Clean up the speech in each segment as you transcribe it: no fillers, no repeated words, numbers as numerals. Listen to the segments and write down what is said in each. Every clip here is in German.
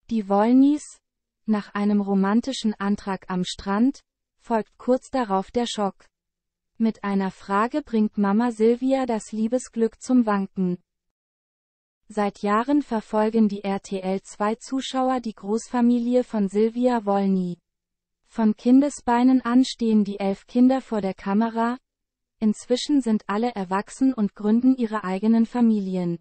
Die Wollnys, nach einem romantischen Antrag am Strand, folgt kurz darauf der Schock. Mit einer Frage bringt Mama Silvia das Liebesglück zum Wanken. Seit Jahren verfolgen die RTL2-Zuschauer die Großfamilie von Silvia Wollny. Von Kindesbeinen an stehen die 11 Kinder vor der Kamera, inzwischen sind alle erwachsen und gründen ihre eigenen Familien.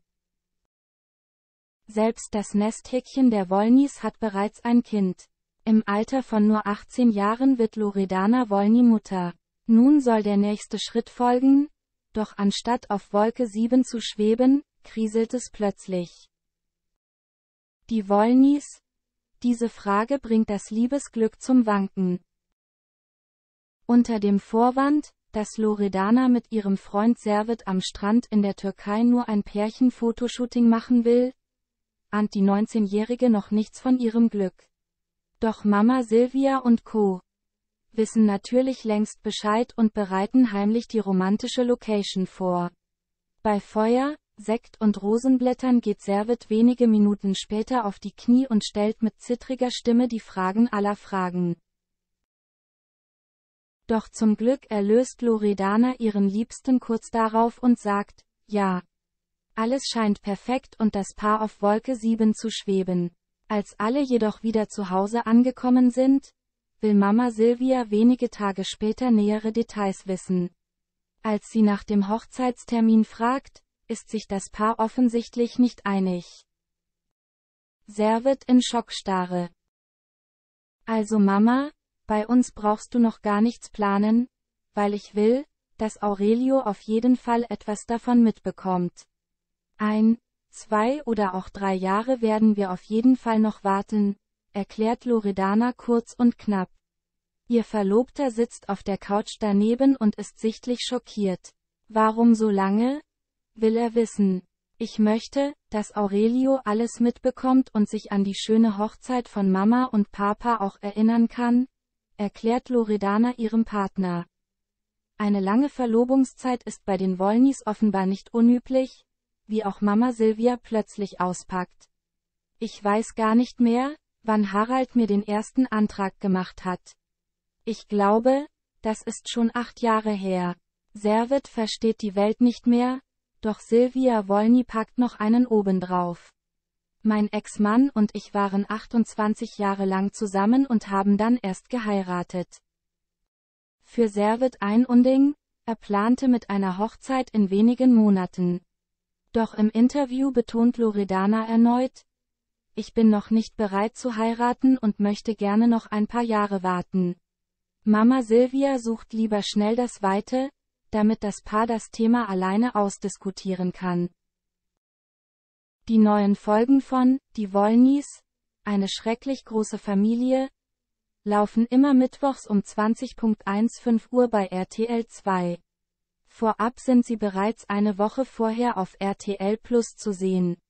Selbst das Nesthäkchen der Wollnys hat bereits ein Kind. Im Alter von nur 18 Jahren wird Loredana Wollny Mutter. Nun soll der nächste Schritt folgen, doch anstatt auf Wolke 7 zu schweben, kriselt es plötzlich. Die Wollnys? Diese Frage bringt das Liebesglück zum Wanken. Unter dem Vorwand, dass Loredana mit ihrem Freund Servet am Strand in der Türkei nur ein Pärchen-Fotoshooting machen will, ahnt die 19-Jährige noch nichts von ihrem Glück. Doch Mama Silvia und Co. wissen natürlich längst Bescheid und bereiten heimlich die romantische Location vor. Bei Feuer, Sekt und Rosenblättern geht Servet wenige Minuten später auf die Knie und stellt mit zittriger Stimme die Fragen aller Fragen. Doch zum Glück erlöst Loredana ihren Liebsten kurz darauf und sagt, ja. Alles scheint perfekt und das Paar auf Wolke 7 zu schweben. Als alle jedoch wieder zu Hause angekommen sind, will Mama Silvia wenige Tage später nähere Details wissen. Als sie nach dem Hochzeitstermin fragt, ist sich das Paar offensichtlich nicht einig. Servet in Schockstarre. Also Mama, bei uns brauchst du noch gar nichts planen, weil ich will, dass Aurelio auf jeden Fall etwas davon mitbekommt. 1, 2 oder auch 3 Jahre werden wir auf jeden Fall noch warten, erklärt Loredana kurz und knapp. Ihr Verlobter sitzt auf der Couch daneben und ist sichtlich schockiert. Warum so lange? Will er wissen. Ich möchte, dass Aurelio alles mitbekommt und sich an die schöne Hochzeit von Mama und Papa auch erinnern kann, erklärt Loredana ihrem Partner. Eine lange Verlobungszeit ist bei den Wollnys offenbar nicht unüblich, wie auch Mama Silvia plötzlich auspackt. Ich weiß gar nicht mehr, wann Harald mir den ersten Antrag gemacht hat. Ich glaube, das ist schon 8 Jahre her. Servet versteht die Welt nicht mehr, doch Silvia Wollny packt noch einen obendrauf. Mein Ex-Mann und ich waren 28 Jahre lang zusammen und haben dann erst geheiratet. Für Servet ein Unding, er plante mit einer Hochzeit in wenigen Monaten. Doch im Interview betont Loredana erneut, ich bin noch nicht bereit zu heiraten und möchte gerne noch ein paar Jahre warten. Mama Silvia sucht lieber schnell das Weite, damit das Paar das Thema alleine ausdiskutieren kann. Die neuen Folgen von Die Wollnys, eine schrecklich große Familie, laufen immer mittwochs um 20:15 Uhr bei RTL 2. Vorab sind sie bereits eine Woche vorher auf RTL Plus zu sehen.